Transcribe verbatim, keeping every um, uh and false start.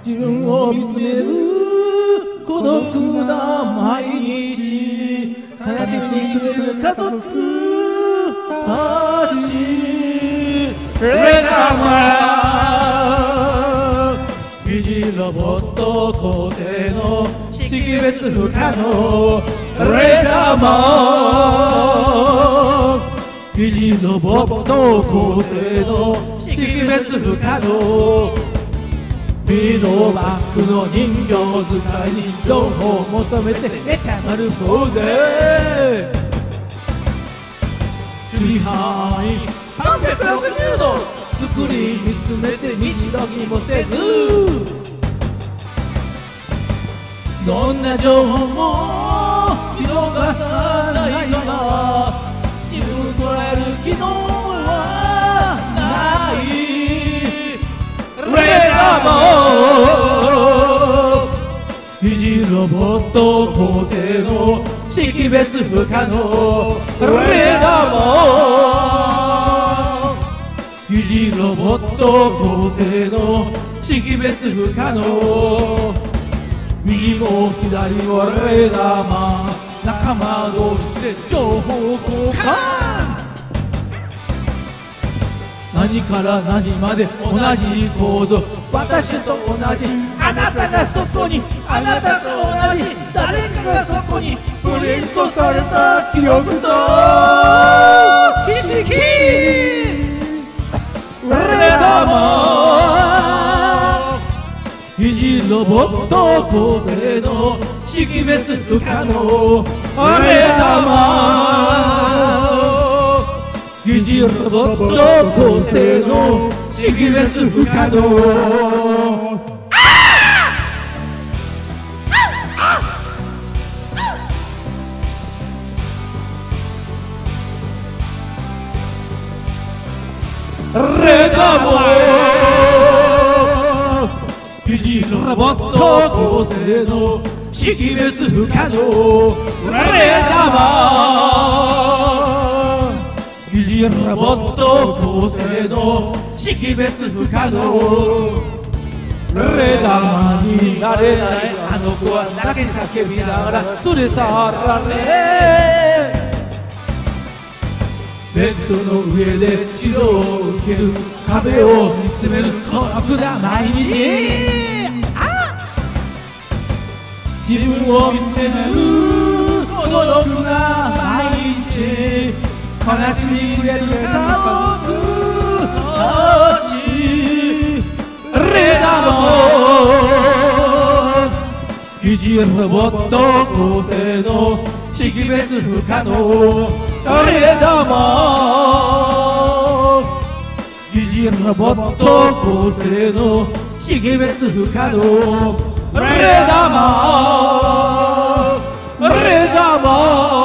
自分を見つめる孤独な毎日、悲しみにくれる家族たち、レタマ疑似ロボット構成の識別不可能、レタマ疑似ロボット構成の識別不可能、フィードバックの人形使いに情報を求めてエタマルフォーで支配さんびゃくろくじゅうどスクリーン見つめて虹どきもせず、どんな情報も見逃さないよな、自分を捉える機能はないレタマ疑似ロボット構成の識別不可能、レタマ疑似ロボット構成の識別不可能、右も左もレーダーマン、仲間同士で情報交換、何から何まで同じ構造、私と同じ、あなたがそこに、あなたと同じ、誰かがそこにプリントされた記憶と奇跡、レタマ疑似ロボット構成の識別不可能、レタマ疑似ロボット構成の識別不可能、レタマ疑似ロボット構成の識別不可能、レタマ疑似ロボット構成の識別不可能、レタマになれないあの子は投げ叫びながら連れ去られ、ベッドの上で治療を受ける、壁を見つめる孤独な毎日、自分を見つめる孤独な毎日、悲しみにくれる家族たち、レタマ疑似ロボット構成の識別不可能、レタマ疑似ロボット構成の識別不可能、レタマレタマ